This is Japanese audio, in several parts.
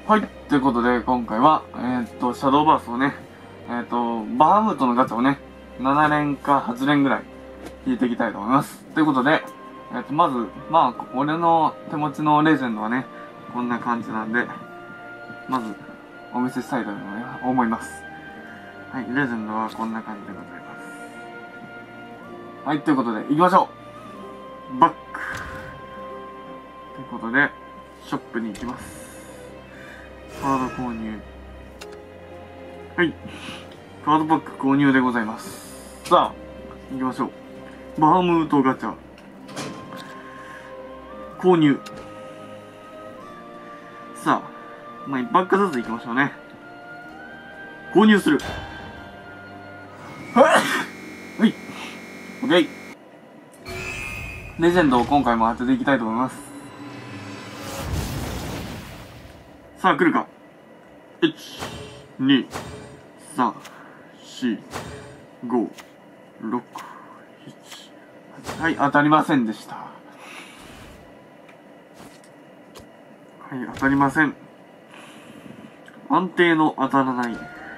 はい。ということで、今回は、シャドーバースをね、バハムートのガチャをね、7連か8連ぐらい引いていきたいと思います。ということで、まず、俺の手持ちのレジェンドはね、こんな感じなんで、まず、お見せしたいと思います。はい、レジェンドはこんな感じでございます。はい、ということで、行きましょう。バック。ということで、ショップに行きます。カード購入。はい。カードパック購入でございます。さあ、行きましょう。バームートガチャ。購入。さあ、1パックずつ行きましょうね。購入する。はい。オッケー。レジェンドを今回も当てていきたいと思います。さあ、来るか。1、2、3、4、5、6、7。はい、当たりませんでした。はい、当たりません。安定の当たらない。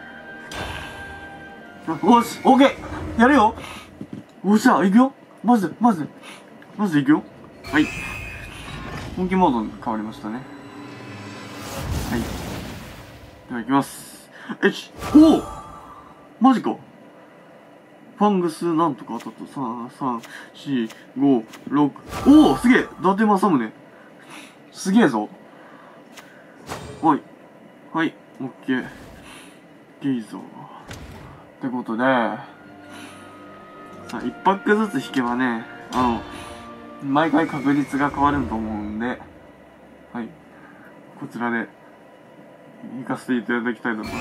おし、オッケーやるよ。おっしゃ、行くよ。マジで行くよ。はい。本気モードに変わりましたね。はい。では行きます。おおマジか。ファングスなんとか当たった。3、3、4、5、6。おおすげえ伊達政宗。すげえぞ。はい。はい。オッケー。いいぞ。ってことで、さあ、1パックずつ引けばね、毎回確率が変わると思うんで、はい。こちらで、行かせていただきたいと思います。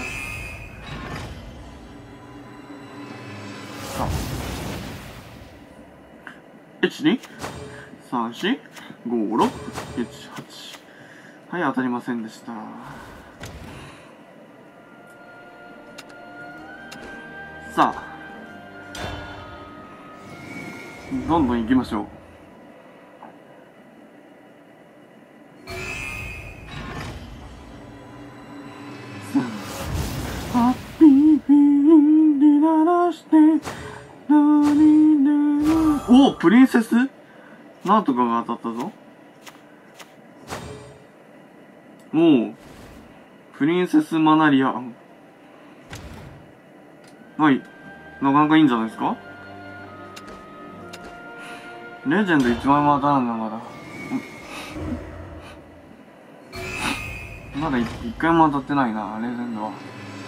さあ。1、2、3、4、5、6、7、8。はい、当たりませんでした。さあ。どんどん行きましょう。ハッピーフィーリングで鳴らして、おおプリンセスなんとかが当たったぞ。おおプリンセスマナリア。はい。なかなかいいんじゃないですか。レジェンド1枚も当たらんな、まだ。まだ1回も当たってないな、レジェンドは。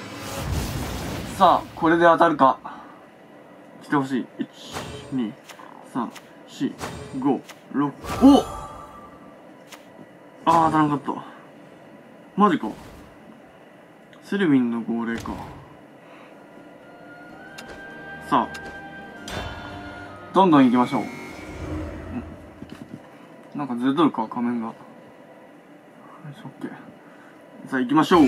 さあ、これで当たるか。来てほしい。1、2、3、4、5、6。お当たらなかった。マジか。セルヴィンの号令か。さあ、どんどん行きましょう。なんかずれとるか、仮面が。よし、オッケー。さあ、行きましょう。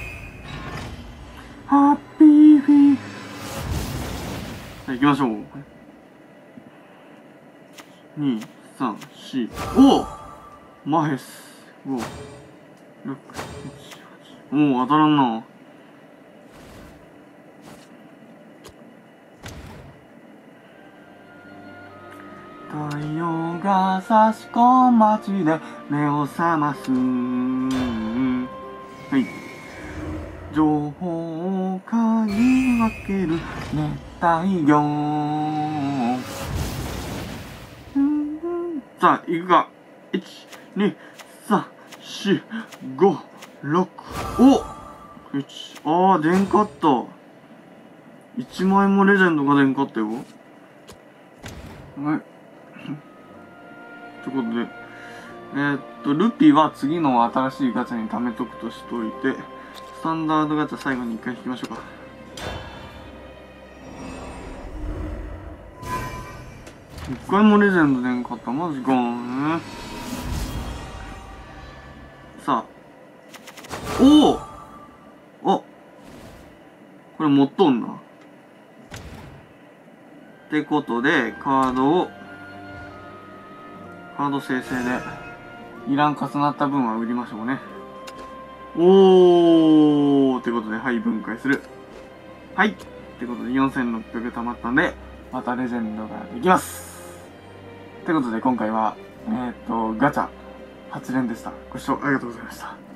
ハッピーフィー。さあ、行きましょう。2、3、4。おおマヘス。5、6、7、8。おお当たらんな。太陽が差し込む街で目を覚ます。はい。情報を嗅ぎ分ける熱帯魚。さあ、行くか。1、2、3、4、5、6。お1、出んかった。1枚もレジェンドが出んかったよ。はい。ということで、ルピは次の新しいガチャに貯めとくとしといて、スタンダードガチャ最後に1回引きましょうか。1回もレジェンド出んかった。マジかー。さあ。おおこれ持っとんな。ってことで、カード生成で、いらん重なった分は売りましょうね。 おーってことで、はい、分解する。はい。ってことで、4600溜まったんで、またレジェンドができます。ってことで、今回は、ガチャ、8連でした。ご視聴ありがとうございました。